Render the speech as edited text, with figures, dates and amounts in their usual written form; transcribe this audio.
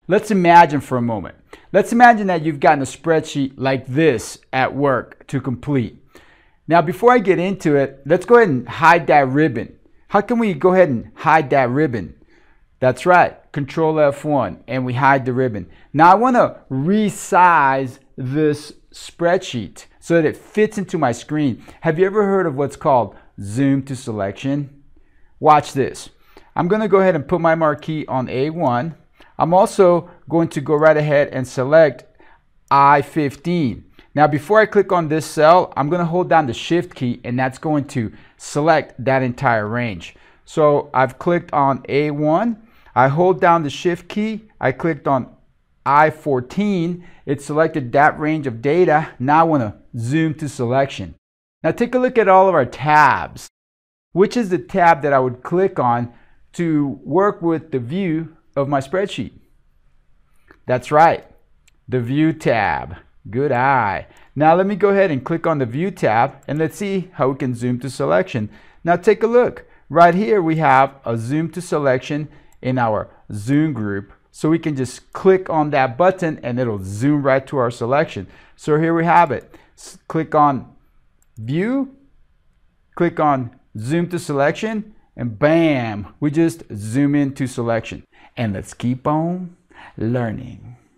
let's imagine for a moment. Let's imagine that you've gotten a spreadsheet like this at work to complete. Now, before I get into it, let's go ahead and hide that ribbon. How can we go ahead and hide that ribbon? That's right, Control F1, and we hide the ribbon. Now I want to resize this spreadsheet so that it fits into my screen. Have you ever heard of what's called zoom to selection? Watch this. I'm going to go ahead and put my marquee on A1. I'm also going to go right ahead and select I-15. Now before I click on this cell, I'm going to hold down the Shift key, and that's going to select that entire range. So I've clicked on A1. I hold down the Shift key. I clicked on I-14. It selected that range of data. Now I want to zoom to selection. Now take a look at all of our tabs. Which is the tab that I would click on to work with the view of my spreadsheet? That's right, the View tab. Good eye. Now let me go ahead and click on the View tab, and let's see how we can zoom to selection. Now take a look. Right here we have a zoom to selection in our zoom group. So we can just click on that button and it'll zoom right to our selection. So here we have it. Click on View, click on Zoom to Selection, and bam, we just zoom into selection. And let's keep on learning.